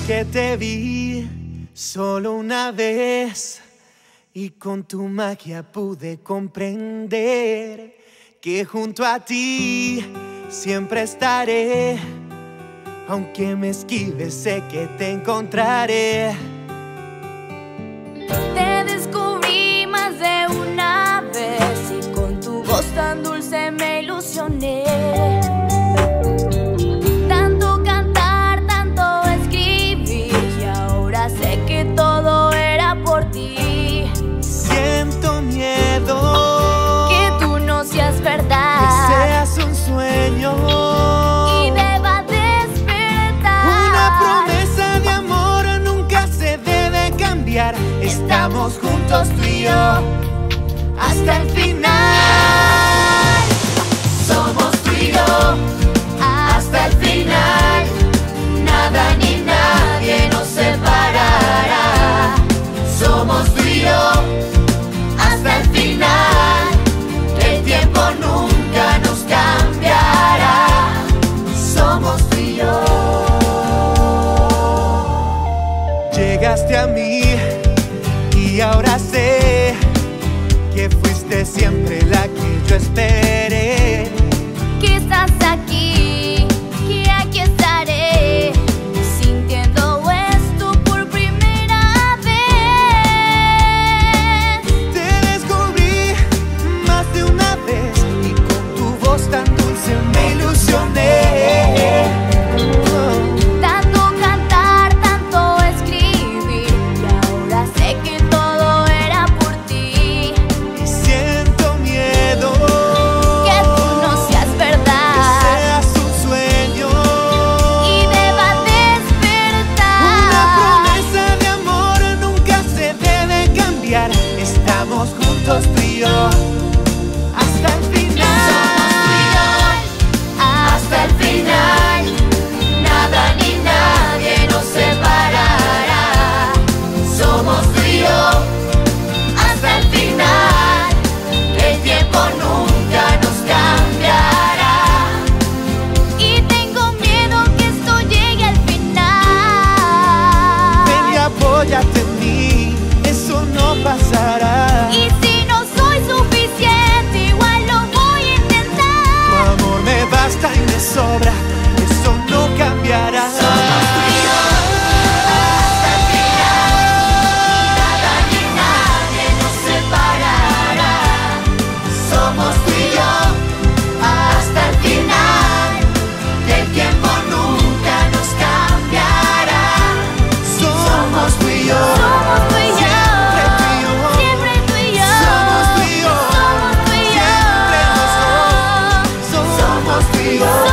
que te vi solo una vez y con tu magia pude comprender que junto a ti siempre estaré. Aunque me esquives, sé que te encontraré. Te descubrí más de una vez y con tu voz tan dulce me ilusioné. Tanto cantar, tanto escribir y ahora sé que todo era por ti. Siento miedo que tú no seas verdad, que seas un sueño y deba despertar. Una promesa de amor nunca se debe cambiar. Estamos juntos tú y yo hasta el final. Somos tú y yo hasta el final. Nada ni nadie nos separará. Somos tú y yo hasta el final. El tiempo nunca nos cambiará. Somos tú y yo. Llegaste a mí y ahora sé que fuiste siempre la que yo esperé. Que estás aquí, que aquí estaré, sintiendo esto por primera vez. Te descubrí más de una vez y con tu voz tan dulce me ilusioné. Tanto cantar, tanto escribir y ahora sé que todo era por ti. Y siento miedo que tú no seas verdad, que seas un sueño y deba despertar. Una promesa de amor nunca se debe cambiar. Estamos juntos tú y yo hasta el final. Hasta el final. Nada ni nadie nos separará. Somos tú y yo hasta el final. El tiempo nunca nos cambiará. Y tengo miedo que esto llegue al final. Ven y apóyate en mí, eso no pasará. Y si no soy suficiente, igual lo voy a intentar. Tu amor me basta y me sobra, eso no cambiará. Somos tú y yo hasta el final. Nada ni nadie nos separará. Somos tú y yo hasta el final. El tiempo nunca nos cambiará. Somos tú y yo. Somos tú y yo, Siempre tú y yo. siempre tú y yo. Somos tú y yo. Somos tú y yo. Siempre los dos. Somos tú y yo.